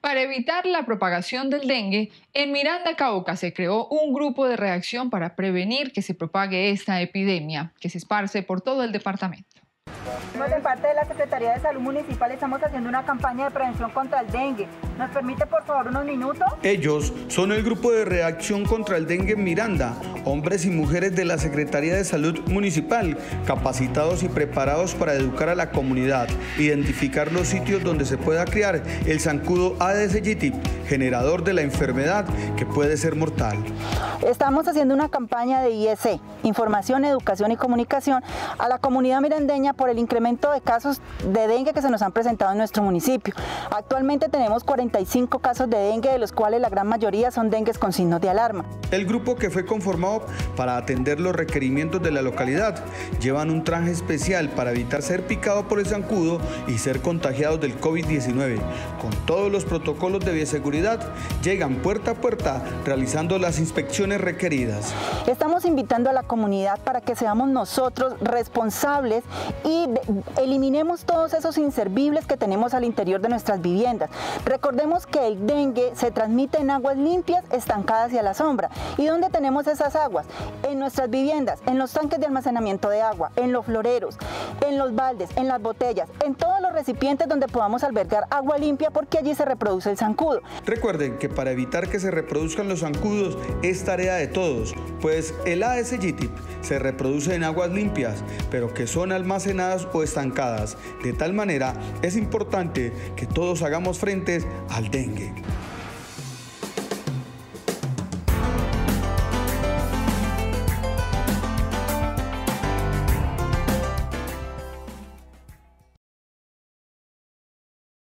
Para evitar la propagación del dengue, en Miranda, Cauca, se creó un grupo de reacción para prevenir que se propague esta epidemia, que se esparce por todo el departamento. De parte de la Secretaría de Salud Municipal estamos haciendo una campaña de prevención contra el dengue. ¿Nos permite por favor unos minutos? Ellos son el grupo de reacción contra el dengue en Miranda, hombres y mujeres de la Secretaría de Salud Municipal, capacitados y preparados para educar a la comunidad, identificar los sitios donde se pueda criar el zancudo Aedes aegypti, generador de la enfermedad que puede ser mortal. Estamos haciendo una campaña de IEC, Información, Educación y Comunicación, a la comunidad mirandeña por el incremento de casos de dengue que se nos han presentado en nuestro municipio. Actualmente tenemos 45 casos de dengue, de los cuales la gran mayoría son dengues con signos de alarma. El grupo, que fue conformado para atender los requerimientos de la localidad, llevan un traje especial para evitar ser picado por el zancudo y ser contagiados del COVID-19. Con todos los protocolos de bioseguridad, llegan puerta a puerta realizando las inspecciones requeridas. Estamos invitando a la comunidad para que seamos nosotros responsables y eliminemos todos esos inservibles que tenemos al interior de nuestras viviendas. Recordemos que el dengue se transmite en aguas limpias, estancadas y a la sombra. ¿Y dónde tenemos esas aguas? En nuestras viviendas, en los tanques de almacenamiento de agua, en los floreros, en los baldes, en las botellas, en todos los recipientes donde podamos albergar agua limpia, porque allí se reproduce el zancudo. Recuerden que para evitar que se reproduzcan los zancudos es tarea de todos, pues el Aedes aegypti se reproduce en aguas limpias, pero que son almacenadas o estancadas. De tal manera, es importante que todos hagamos frente al dengue.